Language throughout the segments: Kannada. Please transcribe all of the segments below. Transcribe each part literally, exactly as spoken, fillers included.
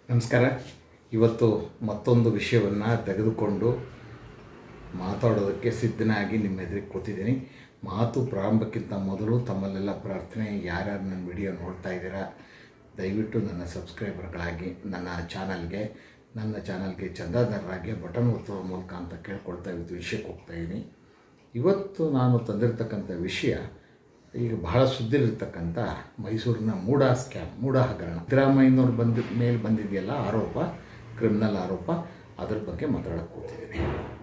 ನಮಸ್ಕಾರ. ಇವತ್ತು ಮತ್ತೊಂದು ವಿಷಯವನ್ನು ತೆಗೆದುಕೊಂಡು ಮಾತಾಡೋದಕ್ಕೆ ಸಿದ್ಧನಾಗಿ ನಿಮ್ಮ ಎದುರಿಗೆ ಕೂತಿದ್ದೀನಿ. ಮಾತು ಪ್ರಾರಂಭಕ್ಕಿಂತ ಮೊದಲು ತಮ್ಮಲ್ಲೆಲ್ಲ ಪ್ರಾರ್ಥನೆ, ಯಾರ್ಯಾರು ನನ್ನ ವಿಡಿಯೋ ನೋಡ್ತಾ ಇದ್ದೀರಾ ದಯವಿಟ್ಟು ನನ್ನ ಸಬ್ಸ್ಕ್ರೈಬರ್ಗಳಾಗಿ ನನ್ನ ಚಾನಲ್ಗೆ ನನ್ನ ಚಾನಲ್ಗೆ ಚಂದಾದಾರರಾಗಿ ಬಟನ್ ಒತ್ತುವ ಮೂಲಕ ಅಂತ ಕೇಳ್ಕೊಳ್ತಾ ಇವತ್ತು ವಿಷಯಕ್ಕೆ ಹೋಗ್ತಾಯಿದ್ದೀನಿ. ಇವತ್ತು ನಾನು ತಂದಿರತಕ್ಕಂಥ ವಿಷಯ ಈಗ ಬಹಳ ಸುದ್ದಿಲಿರ್ತಕ್ಕಂಥ ಮೈಸೂರಿನ ಮೂಡ ಸ್ಕ್ಯಾಮ್, ಮೂಡ ಹಗರಣ. ಸಿದ್ದರಾಮಯ್ಯನವ್ರು ಬಂದ ಮೇಲೆ ಬಂದಿದೆಯಲ್ಲ ಆರೋಪ, ಕ್ರಿಮಿನಲ್ ಆರೋಪ, ಅದರ ಬಗ್ಗೆ ಮಾತಾಡೋಕ್ಕೆ ಕೂತಿದ್ದೀನಿ.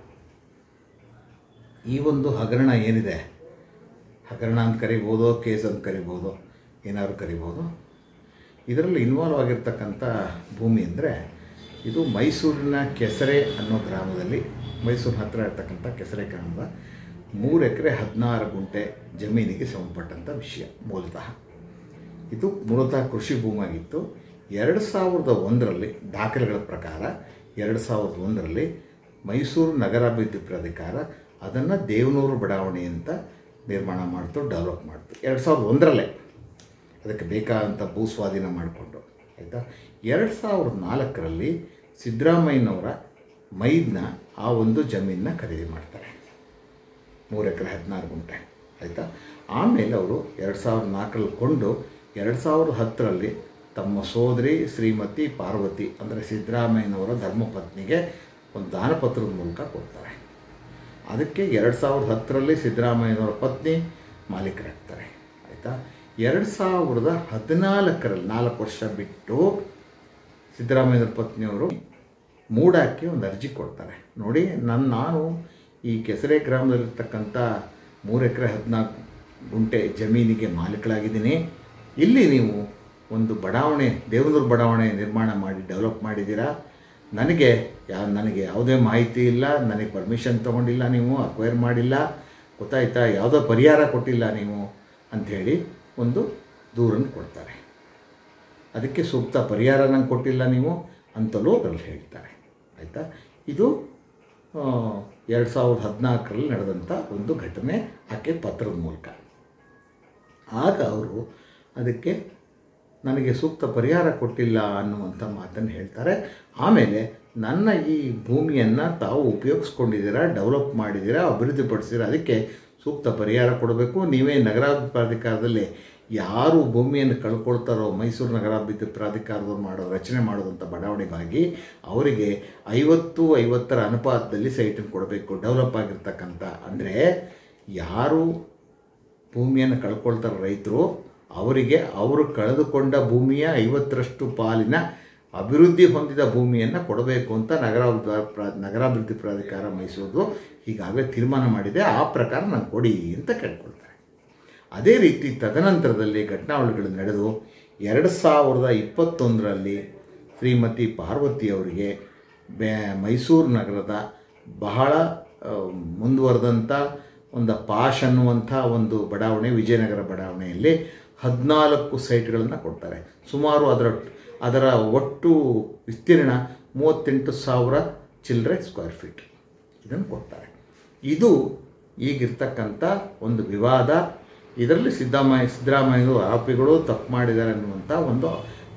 ಈ ಒಂದು ಹಗರಣ ಏನಿದೆ, ಹಗರಣ ಅಂತ ಕರಿಬೋದು, ಕೇಸ್ ಅಂತ ಕರಿಬೋದು, ಏನಾದ್ರು ಕರಿಬೋದು. ಇದರಲ್ಲಿ ಇನ್ವಾಲ್ವ್ ಆಗಿರ್ತಕ್ಕಂಥ ಭೂಮಿ ಅಂದರೆ ಇದು ಮೈಸೂರಿನ ಕೆಸರೆ ಅನ್ನೋ ಗ್ರಾಮದಲ್ಲಿ, ಮೈಸೂರು ಹತ್ತಿರ ಇರ್ತಕ್ಕಂಥ ಕೆಸರೆ ಗ್ರಾಮದ ಮೂರು ಎಕರೆ ಹದಿನಾರು ಗುಂಟೆ ಜಮೀನಿಗೆ ಸಂಬಂಧಪಟ್ಟಂಥ ವಿಷಯ. ಮೂಲತಃ ಇದು ಮೂಲತಃ ಕೃಷಿ ಭೂಮಿಯಾಗಿತ್ತು. ಎರಡು ಸಾವಿರದ ಒಂದರಲ್ಲಿ ದಾಖಲೆಗಳ ಪ್ರಕಾರ ಎರಡು ಸಾವಿರದ ಒಂದರಲ್ಲಿ ಮೈಸೂರು ನಗರಾಭಿವೃದ್ಧಿ ಪ್ರಾಧಿಕಾರ ಅದನ್ನು ದೇವನೂರು ಬಡಾವಣೆ ಅಂತ ನಿರ್ಮಾಣ ಮಾಡ್ತು, ಡೆವಲಪ್ ಮಾಡ್ತು. ಎರಡು ಸಾವಿರದ ಒಂದರಲ್ಲೇ ಅದಕ್ಕೆ ಬೇಕಾದಂಥ ಭೂ ಸ್ವಾಧೀನ ಮಾಡಿಕೊಂಡು ಆಯಿತಾ. ಎರಡು ಸಾವಿರದ ನಾಲ್ಕರಲ್ಲಿ ಸಿದ್ದರಾಮಯ್ಯನವರ ಮೈದನ್ನ ಆ ಒಂದು ಜಮೀನನ್ನ ಖರೀದಿ ಮಾಡ್ತಾರೆ, ಮೂರು ಎಕರೆ ಹದಿನಾರು ಗುಂಟೆ ಆಯಿತಾ. ಆಮೇಲೆ ಅವರು ಎರಡು ಸಾವಿರದ ನಾಲ್ಕರಲ್ಲಿ ಕೊಂಡು ಎರಡು ಸಾವಿರದ ಹತ್ತರಲ್ಲಿ ತಮ್ಮ ಸೋದರಿ ಶ್ರೀಮತಿ ಪಾರ್ವತಿ ಅಂದರೆ ಸಿದ್ದರಾಮಯ್ಯನವರ ಧರ್ಮಪತ್ನಿಗೆ ಒಂದು ದಾನಪತ್ರದ ಮೂಲಕ ಕೊಡ್ತಾರೆ. ಅದಕ್ಕೆ ಎರಡು ಸಾವಿರದ ಹತ್ತರಲ್ಲಿ ಸಿದ್ದರಾಮಯ್ಯನವರ ಪತ್ನಿ ಮಾಲೀಕರಾಗ್ತಾರೆ ಆಯಿತಾ. ಎರಡು ಸಾವಿರದ ಹದಿನಾಲ್ಕರಲ್ಲಿ ನಾಲ್ಕು ವರ್ಷ ಬಿಟ್ಟು ಸಿದ್ದರಾಮಯ್ಯನವರ ಪತ್ನಿಯವರು ಮೂಡಾಕಿ ಒಂದು ಅರ್ಜಿ ಕೊಡ್ತಾರೆ. ನೋಡಿ, ನನ್ನ ನಾನು ಈ ಕೆಸರೆ ಗ್ರಾಮದಲ್ಲಿರ್ತಕ್ಕಂಥ ಮೂರು ಎಕರೆ ಹದಿನಾಲ್ಕು ಗುಂಟೆ ಜಮೀನಿಗೆ ಮಾಲೀಕರಾಗಿದ್ದೀನಿ. ಇಲ್ಲಿ ನೀವು ಒಂದು ಬಡಾವಣೆ, ದೇವನೂರು ಬಡಾವಣೆ ನಿರ್ಮಾಣ ಮಾಡಿ ಡೆವಲಪ್ ಮಾಡಿದ್ದೀರಾ. ನನಗೆ ಯಾ ನನಗೆ ಯಾವುದೇ ಮಾಹಿತಿ ಇಲ್ಲ, ನನಗೆ ಪರ್ಮಿಷನ್ ತೊಗೊಂಡಿಲ್ಲ, ನೀವು ಅಕ್ವೈರ್ ಮಾಡಿಲ್ಲ, ಗೊತ್ತಾಯ್ತಾ, ಯಾವುದೋ ಪರಿಹಾರ ಕೊಟ್ಟಿಲ್ಲ ನೀವು ಅಂಥೇಳಿ ಒಂದು ದೂರನ್ನು ಕೊಡ್ತಾರೆ. ಅದಕ್ಕೆ ಸೂಕ್ತ ಪರಿಹಾರ ನಂಗೆ ಕೊಟ್ಟಿಲ್ಲ ನೀವು ಅಂತಲೂ ಅದರಲ್ಲಿ ಹೇಳ್ತಾರೆ ಆಯಿತಾ. ಇದು ಎರಡು ಸಾವಿರದ ಹದಿನಾಲ್ಕರಲ್ಲಿ ನಡೆದಂಥ ಒಂದು ಘಟನೆ, ಆಕೆ ಪತ್ರದ ಮೂಲಕ. ಆಗ ಅವರು ಅದಕ್ಕೆ ನನಗೆ ಸೂಕ್ತ ಪರಿಹಾರ ಕೊಟ್ಟಿಲ್ಲ ಅನ್ನುವಂಥ ಮಾತನ್ನು ಹೇಳ್ತಾರೆ. ಆಮೇಲೆ ನನ್ನ ಈ ಭೂಮಿಯನ್ನು ತಾವು ಉಪಯೋಗಿಸ್ಕೊಂಡಿದ್ದೀರಾ, ಡೆವಲಪ್ ಮಾಡಿದ್ದೀರಾ, ಅಭಿವೃದ್ಧಿಪಡಿಸಿದ್ದೀರಾ, ಅದಕ್ಕೆ ಸೂಕ್ತ ಪರಿಹಾರ ಕೊಡಬೇಕು. ನೀವೇ ನಗರಾಭಿವೃದ್ಧಿ ಪ್ರಾಧಿಕಾರದಲ್ಲಿ ಯಾರು ಭೂಮಿಯನ್ನು ಕಳ್ಕೊಳ್ತಾರೋ, ಮೈಸೂರು ನಗರಾಭಿವೃದ್ಧಿ ಪ್ರಾಧಿಕಾರದವ್ರು ಮಾಡೋ ರಚನೆ ಮಾಡೋದಂಥ ಬಡಾವಣೆಗಾಗಿ ಅವರಿಗೆ ಐವತ್ತು ಐವತ್ತರ ಅನುಪಾತದಲ್ಲಿ ಸೈಟನ್ನು ಕೊಡಬೇಕು, ಡೆವಲಪ್ ಆಗಿರ್ತಕ್ಕಂಥ. ಅಂದರೆ ಯಾರು ಭೂಮಿಯನ್ನು ಕಳ್ಕೊಳ್ತಾರೋ ರೈತರು, ಅವರಿಗೆ ಅವರು ಕಳೆದುಕೊಂಡ ಭೂಮಿಯ ಐವತ್ತರಷ್ಟು ಪಾಲಿನ ಅಭಿವೃದ್ಧಿ ಹೊಂದಿದ ಭೂಮಿಯನ್ನು ಕೊಡಬೇಕು ಅಂತ ನಗರಾಭಿವೃದ್ಧಿ ಪ್ರಾ ನಗರಾಭಿವೃದ್ಧಿ ಪ್ರಾಧಿಕಾರ ಮೈಸೂರು ಈಗಾಗಲೇ ತೀರ್ಮಾನ ಮಾಡಿದೆ. ಆ ಪ್ರಕಾರ ನಾನು ಕೊಡಿ ಅಂತ ಕೇಳ್ಕೊಳ್ತಾರೆ. ಅದೇ ರೀತಿ ತದನಂತರದಲ್ಲಿ ಘಟನಾವಳಿಗಳು ನಡೆದು ಎರಡು ಸಾವಿರದ ಇಪ್ಪತ್ತೊಂದರಲ್ಲಿ ಶ್ರೀಮತಿ ಪಾರ್ವತಿಯವರಿಗೆ ಬೆ ಮೈಸೂರು ನಗರದ ಬಹಳ ಮುಂದುವರೆದಂಥ ಒಂದು ಪಾಶ್ ಅನ್ನುವಂಥ ಒಂದು ಬಡಾವಣೆ, ವಿಜಯನಗರ ಬಡಾವಣೆಯಲ್ಲಿ ಹದಿನಾಲ್ಕು ಸೈಟ್ಗಳನ್ನು ಕೊಡ್ತಾರೆ. ಸುಮಾರು ಅದರ ಅದರ ಒಟ್ಟು ವಿಸ್ತೀರ್ಣ ಮೂವತ್ತೆಂಟು ಸಾವಿರ ಚಿಲ್ಲರೆ ಸ್ಕ್ವೇರ್ ಫೀಟ್ ಇದನ್ನು ಕೊಡ್ತಾರೆ. ಇದು ಈಗಿರ್ತಕ್ಕಂಥ ಒಂದು ವಿವಾದ. ಇದರಲ್ಲಿ ಸಿದ್ದರಾಮಯ್ಯ ಸಿದ್ದರಾಮಯ್ಯರು ಆರೋಪಿಗಳು ತಪ್ಪು ಮಾಡಿದ್ದಾರೆ ಅನ್ನುವಂಥ ಒಂದು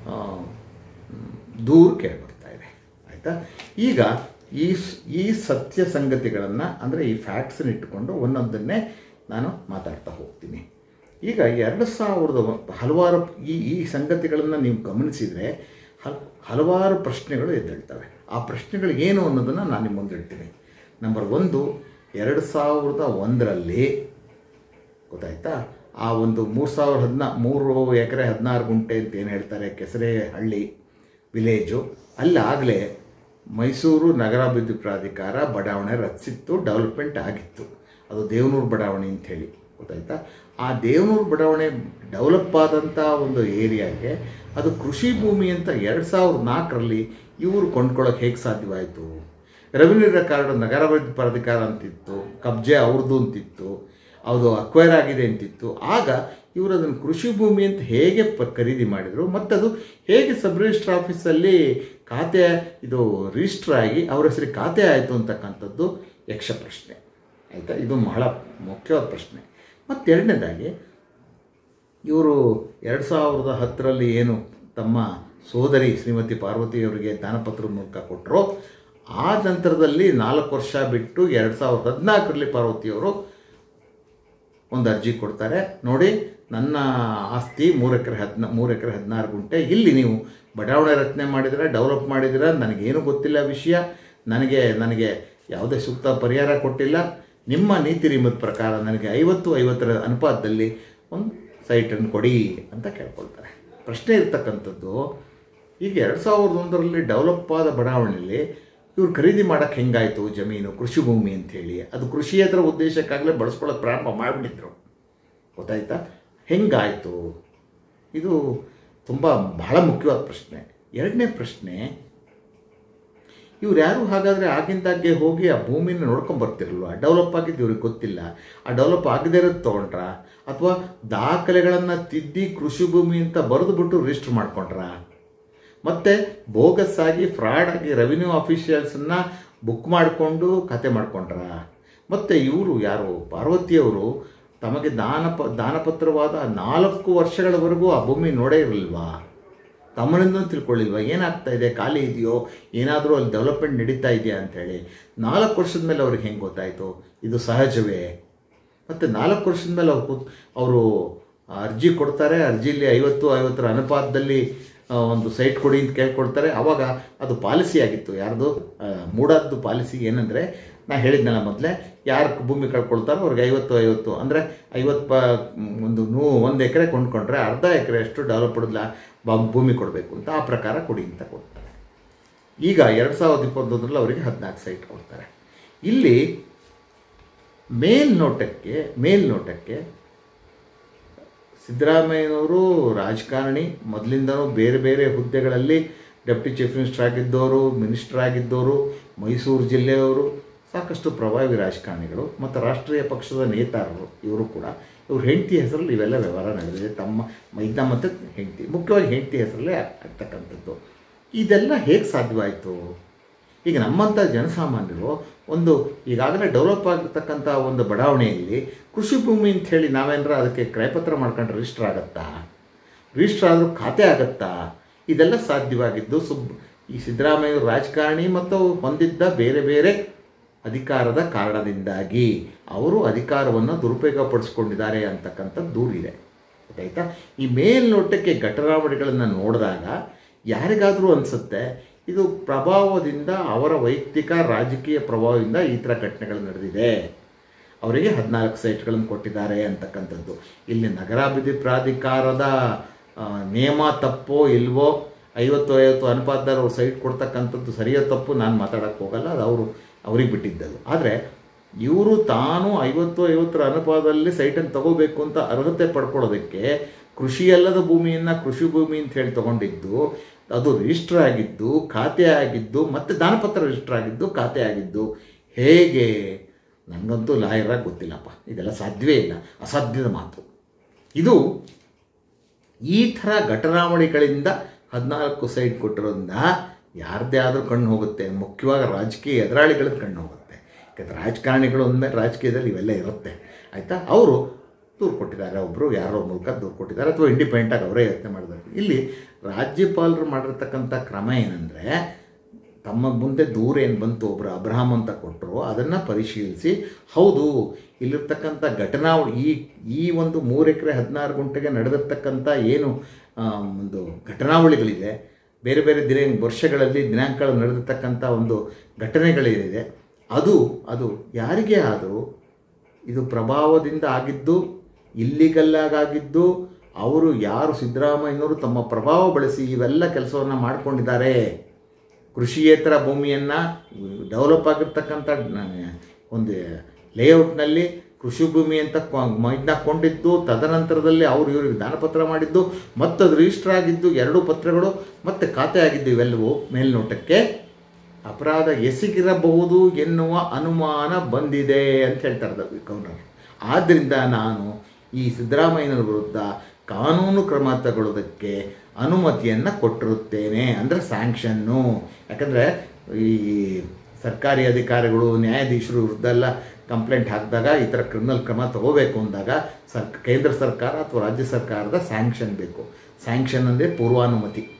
ದೂರು ಕೇಳಿಬರ್ತಾ ಇದೆ ಆಯಿತಾ. ಈಗ ಈ ಈ ಸತ್ಯ ಸಂಗತಿಗಳನ್ನು ಅಂದರೆ ಈ ಫ್ಯಾಕ್ಟ್ಸನ್ನು ಇಟ್ಟುಕೊಂಡು ಒಂದೊಂದನ್ನೇ ನಾನು ಮಾತಾಡ್ತಾ ಹೋಗ್ತೀನಿ. ಈಗ ಎರಡು ಸಾವಿರದ ಹಲವಾರು ಈ ಈ ಸಂಗತಿಗಳನ್ನು ನೀವು ಗಮನಿಸಿದರೆ ಹಲ್ ಹಲವಾರು ಪ್ರಶ್ನೆಗಳು ಎದ್ದೇಳ್ತವೆ. ಆ ಪ್ರಶ್ನೆಗಳು ಏನು ಅನ್ನೋದನ್ನು ನಾನು ನಿಮ್ಮ ಮುಂದೆ ಇಡ್ತೀನಿ. ನಂಬರ್ ಒಂದು, ಎರಡು ಸಾವಿರದ ಒಂದರಲ್ಲಿ ಗೊತ್ತಾಯ್ತಾ, ಆ ಒಂದು ಮೂರು ಸಾವಿರದ ಹದಿನಾ ಮೂರು ಎಕರೆ ಹದಿನಾರು ಗುಂಟೆ ಅಂತ ಏನು ಹೇಳ್ತಾರೆ, ಕೆಸರೆ ಹಳ್ಳಿ ವಿಲೇಜು, ಅಲ್ಲಾಗಲೇ ಮೈಸೂರು ನಗರಾಭಿವೃದ್ಧಿ ಪ್ರಾಧಿಕಾರ ಬಡಾವಣೆ ರಚಿಸಿತ್ತು, ಡೆವಲಪ್ಮೆಂಟ್ ಆಗಿತ್ತು. ಅದು ದೇವನೂರು ಬಡಾವಣೆ ಅಂಥೇಳಿ ಗೊತ್ತಾಯ್ತಾ. ಆ ದೇವನೂರು ಬಡಾವಣೆ ಡೆವಲಪ್ ಆದಂಥ ಒಂದು ಏರಿಯಾಗೆ ಅದು ಕೃಷಿ ಭೂಮಿ ಅಂತ ಎರಡು ಸಾವಿರದ ನಾಲ್ಕರಲ್ಲಿ ಇವರು ಕೊಂಡ್ಕೊಳ್ಳೋಕೆ ಹೇಗೆ ಸಾಧ್ಯವಾಯಿತು? ರೆವಿನ್ಯೂ ರೆಕಾರ್ಡ್ ನಗರಾಭಿವೃದ್ಧಿ ಪ್ರಾಧಿಕಾರ ಅಂತಿತ್ತು, ಕಬ್ಜೆ ಅವ್ರದ್ದು ಅಂತಿತ್ತು, ಅದು ಅಕ್ವೈರ್ ಆಗಿದೆ ಅಂತಿತ್ತು. ಆಗ ಇವರು ಅದನ್ನು ಕೃಷಿ ಭೂಮಿ ಅಂತ ಹೇಗೆ ಪ ಖರೀದಿ ಮಾಡಿದರು ಮತ್ತು ಅದು ಹೇಗೆ ಸಬ್ ರಿಜಿಸ್ಟ್ರ್ ಆಫೀಸಲ್ಲಿ ಖಾತೆ ಇದು ರಿಜಿಸ್ಟ್ರ್ ಆಗಿ ಅವ್ರ ಹೆಸರಿಗೆ ಖಾತೆ ಆಯಿತು ಅಂತಕ್ಕಂಥದ್ದು ಯಕ್ಷ ಪ್ರಶ್ನೆ ಆಯಿತಾ. ಇದು ಬಹಳ ಮುಖ್ಯವಾದ ಪ್ರಶ್ನೆ. ಮತ್ತು ಎರಡನೇದಾಗಿ ಇವರು ಎರಡು ಸಾವಿರದ ಹತ್ತರಲ್ಲಿ ಏನು ತಮ್ಮ ಸೋದರಿ ಶ್ರೀಮತಿ ಪಾರ್ವತಿಯವರಿಗೆ ದಾನಪತ್ರದ ಮೂಲಕ ಕೊಟ್ಟರು. ಆ ನಂತರದಲ್ಲಿ ನಾಲ್ಕು ವರ್ಷ ಬಿಟ್ಟು ಎರಡು ಸಾವಿರದ ಹದಿನಾಲ್ಕರಲ್ಲಿ ಪಾರ್ವತಿಯವರು ಒಂದು ಅರ್ಜಿ ಕೊಡ್ತಾರೆ. ನೋಡಿ, ನನ್ನ ಆಸ್ತಿ ಮೂರು ಎಕರೆ ಹದಿನ ಮೂರು ಎಕರೆ ಹದಿನಾರು ಗುಂಟೆ, ಇಲ್ಲಿ ನೀವು ಬಡಾವಣೆ ರಚನೆ ಮಾಡಿದ್ರೆ, ಡೆವಲಪ್ ಮಾಡಿದ್ರೆ, ನನಗೇನು ಗೊತ್ತಿಲ್ಲ ವಿಷಯ, ನನಗೆ ನನಗೆ ಯಾವುದೇ ಸೂಕ್ತ ಪರಿಹಾರ ಕೊಟ್ಟಿಲ್ಲ, ನಿಮ್ಮ ನೀತಿ ನಿಯಮದ ಪ್ರಕಾರ ನನಗೆ ಐವತ್ತು ಐವತ್ತರ ಅನುಪಾತದಲ್ಲಿ ಒಂದು ಸೈಟನ್ನು ಕೊಡಿ ಅಂತ ಕೇಳ್ಕೊಳ್ತಾರೆ. ಪ್ರಶ್ನೆ ಇರ್ತಕ್ಕಂಥದ್ದು, ಈಗ ಎರಡು ಸಾವಿರದ ಒಂದರಲ್ಲಿ ಡೆವಲಪ್ ಆದ ಬಡಾವಣೆಯಲ್ಲಿ ಇವ್ರು ಖರೀದಿ ಮಾಡೋಕ್ಕೆ ಹೆಂಗಾಯಿತು ಜಮೀನು, ಕೃಷಿ ಭೂಮಿ ಅಂಥೇಳಿ? ಅದು ಕೃಷಿಯೇತರ ಉದ್ದೇಶಕ್ಕಾಗಲೇ ಬಳಸ್ಕೊಳ್ಳೋಕೆ ಪ್ರಾರಂಭ ಮಾಡಿಬಿಟ್ಟಿದ್ರು, ಗೊತ್ತಾಯ್ತಾ? ಹೆಂಗಾಯಿತು? ಇದು ತುಂಬ ಬಹಳ ಮುಖ್ಯವಾದ ಪ್ರಶ್ನೆ. ಎರಡನೇ ಪ್ರಶ್ನೆ, ಇವ್ರು ಯಾರು ಹಾಗಾದರೆ ಆಗಿಂದಾಗೆ ಹೋಗಿ ಆ ಭೂಮಿನ ನೋಡ್ಕೊಂಬರ್ತಿರಲ್ವ? ಡೆವಲಪ್ ಆಗಿದ್ದು ಇವ್ರಿಗೆ ಗೊತ್ತಿಲ್ಲ, ಆ ಡೆವಲಪ್ ಆಗದೇ ಇರೋದು ತೊಗೊಂಡ್ರ, ಅಥವಾ ದಾಖಲೆಗಳನ್ನು ತಿದ್ದಿ ಕೃಷಿ ಭೂಮಿ ಅಂತ ಬರೆದು ಬಿಟ್ಟು ರಿಜಿಸ್ಟರ್ ಮಾಡ್ಕೊಂಡ್ರ, ಮತ್ತು ಬೋಗಸ್ ಆಗಿ ಫ್ರಾಡ್ ಆಗಿ ರೆವಿನ್ಯೂ ಆಫೀಷಿಯಲ್ಸನ್ನು ಬುಕ್ ಮಾಡಿಕೊಂಡು ಖಾತೆ ಮಾಡ್ಕೊಂಡ್ರ, ಮತ್ತು ಇವರು ಯಾರು ಪಾರ್ವತಿಯವರು ತಮಗೆ ದಾನಪ ದಾನಪತ್ರವಾದ ನಾಲ್ಕು ವರ್ಷಗಳವರೆಗೂ ಆ ಭೂಮಿ ನೋಡೇ ಇರಲಿಲ್ವಾ? ತಮ್ಮನಿಂದ ತಿಳ್ಕೊಳ್ಳಿಲ್ವ ಏನಾಗ್ತಾ ಇದೆ, ಖಾಲಿ ಇದೆಯೋ, ಏನಾದರೂ ಅಲ್ಲಿ ಡೆವಲಪ್ಮೆಂಟ್ ನಡೀತಾ ಇದೆಯಾ ಅಂಥೇಳಿ? ನಾಲ್ಕು ವರ್ಷದ ಮೇಲೆ ಅವ್ರಿಗೆ ಹೆಂಗೆ ಗೊತ್ತಾಯಿತು? ಇದು ಸಹಜವೇ? ಮತ್ತು ನಾಲ್ಕು ವರ್ಷದ ಮೇಲೆ ಅವ್ರು ಕೂತ್ ಅವರು ಅರ್ಜಿ ಕೊಡ್ತಾರೆ. ಅರ್ಜಿಲಿ ಐವತ್ತು ಐವತ್ತರ ಅನುಪಾತದಲ್ಲಿ ಒಂದು ಸೈಟ್ ಕೊಡಿ ಅಂತ ಕೇಳ್ಕೊಡ್ತಾರೆ. ಆವಾಗ ಅದು ಪಾಲಿಸಿ ಆಗಿತ್ತು, ಯಾರ್ದು ಮೂಡಾದ್ದು ಪಾಲಿಸಿ ಏನಂದರೆ, ನಾ ಹೇಳಿದ್ನಲ್ಲ ಮೊದಲೇ, ಯಾರು ಭೂಮಿ ಕಳ್ಕೊಳ್ತಾರೋ ಅವ್ರಿಗೆ ಐವತ್ತು ಐವತ್ತು ಅಂದರೆ ಐವತ್ತು ಪ ಒಂದು ನೂ ಒಂದು ಎಕರೆ ಕೊಂಡ್ಕೊಂಡ್ರೆ ಅರ್ಧ ಎಕರೆ ಅಷ್ಟು ಡೆವಲಪ್ಡ್ ಭೂಮಿ ಕೊಡಬೇಕು ಅಂತ, ಆ ಪ್ರಕಾರ ಕೊಡಿ ಅಂತ ಕೊಡ್ತಾರೆ. ಈಗ ಎರಡು ಸಾವಿರದ ಇಪ್ಪತ್ತೊಂದರಲ್ಲಿ ಅವರಿಗೆ ಹದಿನಾಲ್ಕು ಸೈಟ್ ಕೊಡ್ತಾರೆ. ಇಲ್ಲಿ ಮೇಲ್ನೋಟಕ್ಕೆ ಮೇಲ್ನೋಟಕ್ಕೆ ಸಿದ್ದರಾಮಯ್ಯನವರು ರಾಜಕಾರಣಿ, ಮೊದಲಿಂದನೂ ಬೇರೆ ಬೇರೆ ಹುದ್ದೆಗಳಲ್ಲಿ ಡೆಪ್ಟಿ ಚೀಫ್ ಮಿನಿಸ್ಟರ್ ಆಗಿದ್ದವರು, ಮಿನಿಸ್ಟರ್ ಆಗಿದ್ದವರು, ಮೈಸೂರು ಜಿಲ್ಲೆಯವರು, ಸಾಕಷ್ಟು ಪ್ರಭಾವಿ ರಾಜಕಾರಣಿಗಳು ಮತ್ತು ರಾಷ್ಟ್ರೀಯ ಪಕ್ಷದ ನೇತಾರರು ಇವರು ಕೂಡ. ಇವ್ರ ಹೆಂಡತಿ ಹೆಸರಲ್ಲಿ ಇವೆಲ್ಲ ವ್ಯವಹಾರ ನಡೆದಿದೆ. ತಮ್ಮ ಮೈದ ಮತ್ತು ಹೆಂಡತಿ, ಮುಖ್ಯವಾಗಿ ಹೆಂಡತಿ ಹೆಸರಲ್ಲೇ ಆಗ್ತಕ್ಕಂಥದ್ದು. ಇದೆಲ್ಲ ಹೇಗೆ ಸಾಧ್ಯವಾಯಿತು? ಈಗ ನಮ್ಮಂಥ ಜನಸಾಮಾನ್ಯರು ಒಂದು ಈಗಾಗಲೇ ಡೆವಲಪ್ ಆಗಿರ್ತಕ್ಕಂಥ ಒಂದು ಬಡಾವಣೆಯಲ್ಲಿ ಕೃಷಿ ಭೂಮಿ ಅಂತ ಹೇಳಿ ನಾವೇನಾರ ಅದಕ್ಕೆ ಕ್ರಯಪತ್ರ ಮಾಡ್ಕೊಂಡ್ರೆ ರಿಜಿಸ್ಟರ್ ಆಗುತ್ತಾ? ರಿಜಿಸ್ಟರ್ ಆದರೂ ಖಾತೆ ಆಗುತ್ತಾ? ಇದೆಲ್ಲ ಸಾಧ್ಯವಾಗಿದ್ದು ಸುಬ್ ಈ ಸಿದ್ದರಾಮಯ್ಯ ರಾಜಕಾರಣಿ ಮತ್ತು ಹೊಂದಿದ್ದ ಬೇರೆ ಬೇರೆ ಅಧಿಕಾರದ ಕಾರಣದಿಂದಾಗಿ. ಅವರು ಅಧಿಕಾರವನ್ನು ದುರುಪಯೋಗ ಪಡಿಸ್ಕೊಂಡಿದ್ದಾರೆ ಅಂತಕ್ಕಂಥ ದೂರಿದೆ, ಗೊತ್ತಾಯ್ತಾ? ಈ ಮೇಲ್ನೋಟಕ್ಕೆ ಘಟನಾವಳಿಗಳನ್ನು ನೋಡಿದಾಗ ಯಾರಿಗಾದರೂ ಅನಿಸುತ್ತೆ ಇದು ಪ್ರಭಾವದಿಂದ, ಅವರ ವೈಯಕ್ತಿಕ ರಾಜಕೀಯ ಪ್ರಭಾವದಿಂದ ಈ ಥರ ಘಟನೆಗಳು ನಡೆದಿದೆ, ಅವರಿಗೆ ಹದಿನಾಲ್ಕು ಸೈಟ್ಗಳನ್ನು ಕೊಟ್ಟಿದ್ದಾರೆ ಅಂತಕ್ಕಂಥದ್ದು. ಇಲ್ಲಿ ನಗರಾಭಿವೃದ್ಧಿ ಪ್ರಾಧಿಕಾರದ ನಿಯಮ ತಪ್ಪೋ ಇಲ್ವೋ, ಐವತ್ತು ಐವತ್ತು ಅನುಪಾತದಲ್ಲಿ ಅವ್ರು ಸೈಟ್ ಕೊಡ್ತಕ್ಕಂಥದ್ದು ಸರಿಯೋ ತಪ್ಪು ನಾನು ಮಾತಾಡೋಕ್ಕೆ ಹೋಗಲ್ಲ, ಅದು ಅವರು ಅವ್ರಿಗೆ ಬಿಟ್ಟಿದ್ದದು. ಆದರೆ ಇವರು ತಾನು ಐವತ್ತು ಐವತ್ತರ ಅನುಪಾತದಲ್ಲಿ ಸೈಟನ್ನು ತಗೋಬೇಕು ಅಂತ ಅರ್ಹತೆ ಪಡ್ಕೊಳ್ಳೋದಕ್ಕೆ ಕೃಷಿಯಲ್ಲದ ಭೂಮಿಯನ್ನು ಕೃಷಿ ಭೂಮಿ ಅಂತ ಹೇಳಿ ತೊಗೊಂಡಿದ್ದು, ಅದು ರಿಜಿಸ್ಟರ್ ಆಗಿದ್ದು, ಖಾತೆ ಆಗಿದ್ದು, ಮತ್ತು ದಾನಪತ್ರ ರಿಜಿಸ್ಟರ್ ಆಗಿದ್ದು, ಖಾತೆ ಆಗಿದ್ದು ಹೇಗೆ? ನನಗಂತೂ ಲಾಯರಾಗಿ ಗೊತ್ತಿಲ್ಲಪ್ಪ, ಇದೆಲ್ಲ ಸಾಧ್ಯವೇ ಇಲ್ಲ, ಅಸಾಧ್ಯದ ಮಾತು. ಇದು ಈ ಥರ ಘಟನಾವಳಿಗಳಿಂದ ಹದಿನಾಲ್ಕು ಸೈಟ್ ಕೊಟ್ಟಿರೋದ್ರಿಂದ ಯಾರದ್ದೇ ಆದರೂ ಕಣ್ಣು ಹೋಗುತ್ತೆ, ಮುಖ್ಯವಾಗಿ ರಾಜಕೀಯ ಎದುರಾಳಿಗಳದ್ದು ಕಣ್ಣು ಹೋಗುತ್ತೆ. ಯಾಕಂದರೆ ರಾಜಕಾರಣಿಗಳು ಅಂದಮೇಲೆ ರಾಜಕೀಯದಲ್ಲಿ ಇವೆಲ್ಲ ಇರುತ್ತೆ, ಆಯಿತಾ? ಅವರು ದೂರು ಕೊಟ್ಟಿದ್ದಾರೆ, ಒಬ್ಬರು ಯಾರೋ ಮೂಲಕ ದೂರು ಕೊಟ್ಟಿದ್ದಾರೆ, ಅಥವಾ ಇಂಡಿಪೆಂಡೆಂಟಾಗಿ ಅವರೇ ಯೋಚನೆ ಮಾಡಿದ್ದಾರೆ. ಇಲ್ಲಿ ರಾಜ್ಯಪಾಲರು ಮಾಡಿರ್ತಕ್ಕಂಥ ಕ್ರಮ ಏನಂದರೆ, ತಮ್ಮ ಮುಂದೆ ದೂರ ಏನು ಬಂತು, ಒಬ್ಬರು ಅಬ್ರಹಾಂ ಅಂತ ಕೊಟ್ಟರು, ಅದನ್ನು ಪರಿಶೀಲಿಸಿ ಹೌದು ಇಲ್ಲಿರ್ತಕ್ಕಂಥ ಘಟನಾವಳಿ ಈ ಈ ಒಂದು ಮೂರು ಎಕರೆ ಹದಿನಾರು ಗುಂಟೆಗೆ ನಡೆದಿರ್ತಕ್ಕಂಥ ಏನು ಒಂದು ಘಟನಾವಳಿಗಳಿದೆ, ಬೇರೆ ಬೇರೆ ದಿನ ವರ್ಷಗಳಲ್ಲಿ ದಿನಾಂಕಗಳು ನಡೆದಿರ್ತಕ್ಕಂಥ ಒಂದು ಘಟನೆಗಳೇನಿದೆ, ಅದು ಅದು ಯಾರಿಗೇ ಆದರೂ ಇದು ಪ್ರಭಾವದಿಂದ ಆಗಿದ್ದು, ಇಲ್ಲಿಗಲ್ಲಾಗಿದ್ದು, ಅವರು ಯಾರು ಸಿದ್ದರಾಮಯ್ಯನವರು ತಮ್ಮ ಪ್ರಭಾವ ಬಳಸಿ ಇವೆಲ್ಲ ಕೆಲಸವನ್ನು ಮಾಡಿಕೊಂಡಿದ್ದಾರೆ. ಕೃಷಿಯೇತರ ಭೂಮಿಯನ್ನು ಡೆವಲಪ್ ಆಗಿರ್ತಕ್ಕಂಥ ಒಂದು ಲೇಔಟ್ನಲ್ಲಿ ಕೃಷಿ ಭೂಮಿ ಅಂತ ಮೈದಾಕೊಂಡಿದ್ದು, ತದನಂತರದಲ್ಲಿ ಅವರು ಇವ್ರಿಗೆ ದಾನಪತ್ರ ಮಾಡಿದ್ದು, ಮತ್ತು ಅದು ರಿಜಿಸ್ಟರ್ ಆಗಿದ್ದು, ಎರಡೂ ಪತ್ರಗಳು ಮತ್ತು ಖಾತೆ ಆಗಿದ್ದು, ಇವೆಲ್ಲವೂ ಮೇಲ್ನೋಟಕ್ಕೆ ಅಪರಾಧ ಎಸಗಿರಬಹುದು ಎನ್ನುವ ಅನುಮಾನ ಬಂದಿದೆ ಅಂತ ಹೇಳ್ತಾರೆ ಗವರ್ನರ್. ಆದ್ದರಿಂದ ನಾನು ಈ ಸಿದ್ದರಾಮಯ್ಯನವರ ವಿರುದ್ಧ ಕಾನೂನು ಕ್ರಮ ತಗೊಳ್ಳೋದಕ್ಕೆ ಅನುಮತಿಯನ್ನು ಕೊಟ್ಟಿರುತ್ತೇನೆ, ಅಂದರೆ ಸ್ಯಾಂಕ್ಷನ್ನು. ಯಾಕಂದರೆ ಈ ಸರ್ಕಾರಿ ಅಧಿಕಾರಿಗಳು, ನ್ಯಾಯಾಧೀಶರು ವಿರುದ್ಧ ಎಲ್ಲ ಕಂಪ್ಲೇಂಟ್ ಹಾಕಿದಾಗ, ಈ ಥರ ಕ್ರಿಮಿನಲ್ ಕ್ರಮ ತಗೋಬೇಕು ಅಂದಾಗ ಸರ್ ಕೇಂದ್ರ ಸರ್ಕಾರ ಅಥವಾ ರಾಜ್ಯ ಸರ್ಕಾರದ ಸ್ಯಾಂಕ್ಷನ್ ಬೇಕು. ಸ್ಯಾಂಕ್ಷನ್ ಅಂದರೆ ಪೂರ್ವಾನುಮತಿ.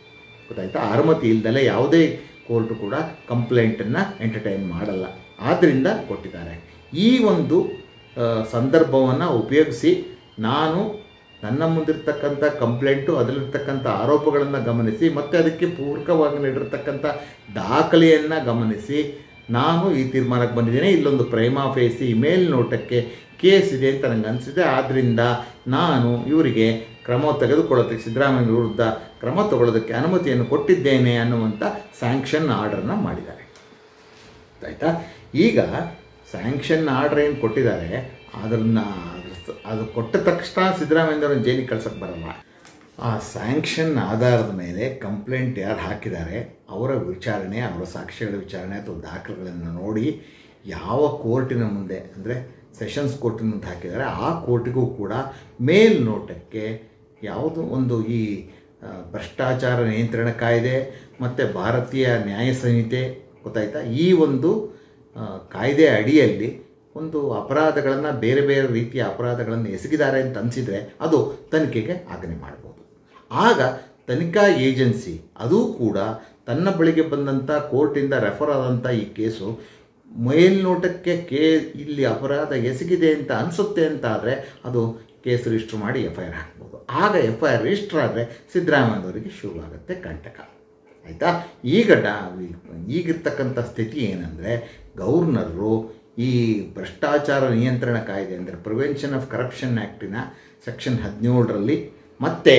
ಗೊತ್ತಾಯ್ತಾ. ಅನುಮತಿ ಇಲ್ದಲೆ ಯಾವುದೇ ಕೋರ್ಟು ಕೂಡ ಕಂಪ್ಲೇಂಟನ್ನು ಎಂಟರ್ಟೈನ್ ಮಾಡಲ್ಲ, ಆದ್ದರಿಂದ ಕೊಟ್ಟಿದ್ದಾರೆ. ಈ ಒಂದು ಸಂದರ್ಭವನ್ನು ಉಪಯೋಗಿಸಿ ನಾನು ನನ್ನ ಮುಂದಿರ್ತಕ್ಕಂಥ ಕಂಪ್ಲೇಂಟು, ಅದರಲ್ಲಿರ್ತಕ್ಕಂಥ ಆರೋಪಗಳನ್ನು ಗಮನಿಸಿ ಮತ್ತು ಅದಕ್ಕೆ ಪೂರಕವಾಗಿ ನೀಡಿರ್ತಕ್ಕಂಥ ದಾಖಲೆಯನ್ನು ಗಮನಿಸಿ ನಾನು ಈ ತೀರ್ಮಾನಕ್ಕೆ ಬಂದಿದ್ದೇನೆ. ಇಲ್ಲೊಂದು ಪ್ರೈಮಾ ಫೇಸಿ ಮೇಲ್ನೋಟಕ್ಕೆ ಕೇಸ್ ಇದೆ ಅಂತ ನನಗೆ ಅನಿಸಿದೆ. ಆದ್ದರಿಂದ ನಾನು ಇವರಿಗೆ ಕ್ರಮ ತೆಗೆದುಕೊಳ್ಳೋದಕ್ಕೆ, ಸಿದ್ದರಾಮಯ್ಯ ವಿರುದ್ಧ ಕ್ರಮ ತಗೊಳ್ಳೋದಕ್ಕೆ ಅನುಮತಿಯನ್ನು ಕೊಟ್ಟಿದ್ದೇನೆ ಅನ್ನುವಂಥ ಸ್ಯಾಂಕ್ಷನ್ ಆರ್ಡರ್ನ ಮಾಡಿದ್ದಾರೆ. ಆಯಿತಾ. ಈಗ ಸ್ಯಾಂಕ್ಷನ್ ಆರ್ಡರ್ ಏನು ಕೊಟ್ಟಿದ್ದಾರೆ ಅದನ್ನು ಅದು ಕೊಟ್ಟ ತಕ್ಷಣ ಸಿದ್ದರಾಮಯ್ಯವ್ರನ್ನ ಜೈಲಿಗೆ ಕಳ್ಸೋಕ್ಕೆ ಬರಲ್ಲ. ಆ ಸ್ಯಾಂಕ್ಷನ್ ಆಧಾರದ ಮೇಲೆ ಕಂಪ್ಲೇಂಟ್ ಯಾರು ಹಾಕಿದ್ದಾರೆ ಅವರ ವಿಚಾರಣೆ, ಅವರ ಸಾಕ್ಷ್ಯಗಳ ವಿಚಾರಣೆ ಅಥವಾ ದಾಖಲೆಗಳನ್ನು ನೋಡಿ ಯಾವ ಕೋರ್ಟಿನ ಮುಂದೆ ಅಂದರೆ ಸೆಷನ್ಸ್ ಕೋರ್ಟಿನ ಮುಂದೆ ಹಾಕಿದ್ದಾರೆ ಆ ಕೋರ್ಟಿಗೂ ಕೂಡ ಮೇಲ್ನೋಟಕ್ಕೆ ಯಾವುದು ಒಂದು ಈ ಭ್ರಷ್ಟಾಚಾರ ನಿಯಂತ್ರಣ ಕಾಯ್ದೆ ಮತ್ತು ಭಾರತೀಯ ನ್ಯಾಯ ಸಂಹಿತೆ ಗೊತ್ತಾಯ್ತಾ, ಈ ಒಂದು ಕಾಯ್ದೆ ಅಡಿಯಲ್ಲಿ ಒಂದು ಅಪರಾಧಗಳನ್ನು, ಬೇರೆ ಬೇರೆ ರೀತಿಯ ಅಪರಾಧಗಳನ್ನು ಎಸಗಿದ್ದಾರೆ ಅಂತ ಅನಿಸಿದರೆ ಅದು ತನಿಖೆಗೆ ಆಜ್ಞೆ ಮಾಡ್ಬೋದು. ಆಗ ತನಿಖಾ ಏಜೆನ್ಸಿ ಅದು ಕೂಡ ತನ್ನ ಬಳಿಗೆ ಬಂದಂಥ ಕೋರ್ಟಿಂದ ರೆಫರ್ ಆದಂಥ ಈ ಕೇಸು ಮೇಲ್ನೋಟಕ್ಕೆ ಕೇ ಇಲ್ಲಿ ಅಪರಾಧ ಎಸಗಿದೆ ಅಂತ ಅನಿಸುತ್ತೆ ಅಂತ ಆದರೆ ಅದು ಕೇಸ್ ರಿಜಿಸ್ಟ್ರ್ ಮಾಡಿ ಎಫ್ ಐ ಆರ್ ಹಾಕ್ಬೋದು. ಆಗ ಎಫ್ ಐ ಆರ್ ರಿಜಿಸ್ಟ್ರ್ ಆದರೆ ಸಿದ್ದರಾಮಯ್ಯನವರಿಗೆ ಶುರುವಾಗುತ್ತೆ ಕಂಟಕ. ಆಯಿತಾ. ಈಗ ಡಾ ಈಗಿರ್ತಕ್ಕಂಥ ಸ್ಥಿತಿ ಏನಂದರೆ ಗವರ್ನರು ಈ ಭ್ರಷ್ಟಾಚಾರ ನಿಯಂತ್ರಣ ಕಾಯ್ದೆ ಅಂದರೆ ಪ್ರಿವೆನ್ಷನ್ ಆಫ್ ಕರಪ್ಷನ್ ಆ್ಯಕ್ಟಿನ ಸೆಕ್ಷನ್ ಹದಿನೇಳರಲ್ಲಿ ಮತ್ತು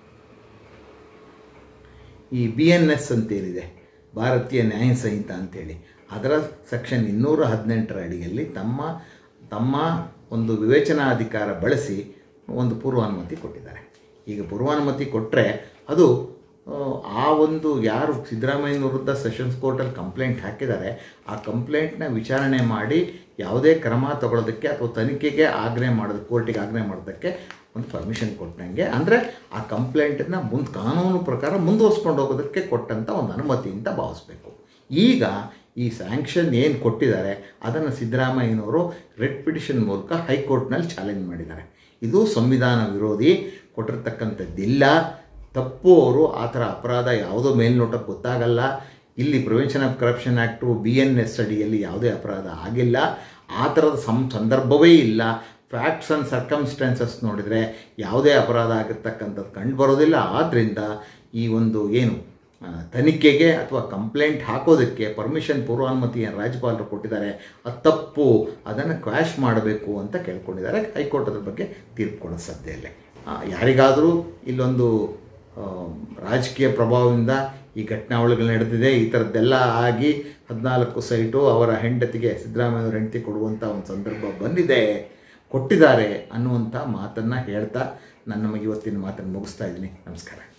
ಈ ಬಿ ಎನ್ ಎಸ್ ಅಂತೇನಿದೆ ಭಾರತೀಯ ನ್ಯಾಯ ಸಂಹಿತ ಅಂತೇಳಿ ಅದರ ಸೆಕ್ಷನ್ ಇನ್ನೂರ ಹದಿನೆಂಟರ ಅಡಿಯಲ್ಲಿ ತಮ್ಮ ತಮ್ಮ ಒಂದು ವಿವೇಚನಾಧಿಕಾರ ಬಳಸಿ ಒಂದು ಪೂರ್ವಾನುಮತಿ ಕೊಟ್ಟಿದ್ದಾರೆ. ಈಗ ಪೂರ್ವಾನುಮತಿ ಕೊಟ್ಟರೆ ಅದು ಆ ಒಂದು ಯಾರು ಸಿದ್ದರಾಮಯ್ಯನ ವಿರುದ್ಧ ಸೆಷನ್ಸ್ ಕೋರ್ಟಲ್ಲಿ ಕಂಪ್ಲೇಂಟ್ ಹಾಕಿದ್ದಾರೆ ಆ ಕಂಪ್ಲೇಂಟ್ನ ವಿಚಾರಣೆ ಮಾಡಿ ಯಾವುದೇ ಕ್ರಮ ತಗೊಳ್ಳೋದಕ್ಕೆ ಅಥವಾ ತನಿಖೆಗೆ ಆಜ್ಞೆ ಮಾಡೋದು, ಕೋರ್ಟಿಗೆ ಆಜ್ಞೆ ಮಾಡೋದಕ್ಕೆ ಒಂದು ಪರ್ಮಿಷನ್ ಕೊಟ್ಟಂಗೆ, ಅಂದರೆ ಆ ಕಂಪ್ಲೇಂಟನ್ನು ಮುಂದೆ ಕಾನೂನು ಪ್ರಕಾರ ಮುಂದುವರ್ಸ್ಕೊಂಡು ಹೋಗೋದಕ್ಕೆ ಕೊಟ್ಟಂಥ ಒಂದು ಅನುಮತಿ ಅಂತ ಭಾವಿಸ್ಬೇಕು. ಈಗ ಈ ಸ್ಯಾಂಕ್ಷನ್ ಏನು ಕೊಟ್ಟಿದ್ದಾರೆ ಅದನ್ನು ಸಿದ್ದರಾಮಯ್ಯನವರು ರೆಡ್ ಪಿಟಿಷನ್ ಮೂಲಕ ಹೈಕೋರ್ಟ್ನಲ್ಲಿ ಚಾಲೆಂಜ್ ಮಾಡಿದ್ದಾರೆ. ಇದು ಸಂವಿಧಾನ ವಿರೋಧಿ, ಕೊಟ್ಟಿರ್ತಕ್ಕಂಥದ್ದಿಲ್ಲ, ತಪ್ಪು. ಅವರು ಆ ಥರ ಅಪರಾಧ ಯಾವುದೋ ಮೇಲ್ನೋಟಕ್ಕೆ ಗೊತ್ತಾಗಲ್ಲ. ಇಲ್ಲಿ prevention of corruption act B N S ಅಡಿಯಲ್ಲಿ ಯಾವುದೇ ಅಪರಾಧ ಆಗಿಲ್ಲ, ಆ ಥರದ ಸಂ ಸಂದರ್ಭವೇ ಇಲ್ಲ. ಫ್ಯಾಕ್ಟ್ಸ್ ಆ್ಯಂಡ್ ಸರ್ಕಮ್ಸ್ಟೆನ್ಸಸ್ ನೋಡಿದರೆ ಯಾವುದೇ ಅಪರಾಧ ಆಗಿರ್ತಕ್ಕಂಥದ್ದು ಕಂಡು ಬರೋದಿಲ್ಲ. ಆದ್ದರಿಂದ ಈ ಒಂದು ಏನು ತನಿಖೆಗೆ ಅಥವಾ ಕಂಪ್ಲೇಂಟ್ ಹಾಕೋದಕ್ಕೆ ಪರ್ಮಿಷನ್ ಪೂರ್ವಾನುಮತಿ ಏನು ರಾಜ್ಯಪಾಲರು ಕೊಟ್ಟಿದ್ದಾರೆ ಅದು ತಪ್ಪು, ಅದನ್ನು ಕ್ವಾಶ್ ಮಾಡಬೇಕು ಅಂತ ಕೇಳ್ಕೊಂಡಿದ್ದಾರೆ. ಹೈಕೋರ್ಟ್ ಅದ್ರ ಬಗ್ಗೆ ತೀರ್ಪು ಕೊಡೋ ಸಾಧ್ಯ ಇಲ್ಲ. ಯಾರಿಗಾದರೂ ಇಲ್ಲೊಂದು ರಾಜಕೀಯ ಪ್ರಭಾವದಿಂದ ಈ ಘಟನಾವಳಿಗಳು ನಡೆದಿದೆ, ಈ ಥರದ್ದೆಲ್ಲ ಆಗಿ ಹದಿನಾಲ್ಕು ಸೈಟು ಅವರ ಹೆಂಡತಿಗೆ, ಸಿದ್ದರಾಮಯ್ಯವ್ರ ಹೆಂಡತಿ ಕೊಡುವಂಥ ಒಂದು ಸಂದರ್ಭ ಬಂದಿದೆ, ಕೊಟ್ಟಿದ್ದಾರೆ ಅನ್ನುವಂಥ ಮಾತನ್ನು ಹೇಳ್ತಾ ನಾನು ನಮಗೆ ಇವತ್ತಿನ ಮಾತನ್ನು ಮುಗಿಸ್ತಾ ಇದ್ದೀನಿ. ನಮಸ್ಕಾರ.